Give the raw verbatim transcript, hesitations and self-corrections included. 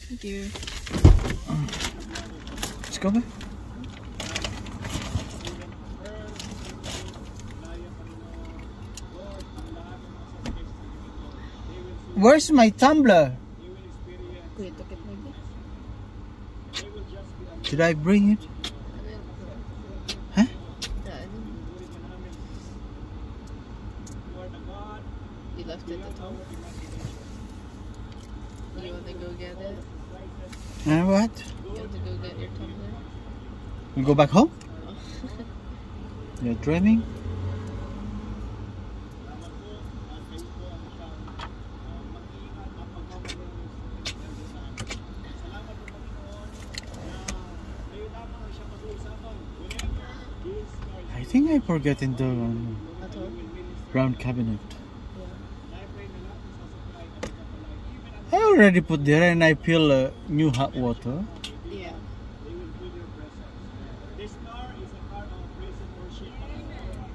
Thank you. Let's go back. Where's my tumbler? Wait, look at maybe. Did I bring it? Huh? You left it at home. You want to go get it? And what? You want to go get your tumbler? We go back home? Oh. You're dreaming? I think I forgot in the um, At home? round cabinet. Yeah. I already put there and I feel uh, new hot water. Yeah.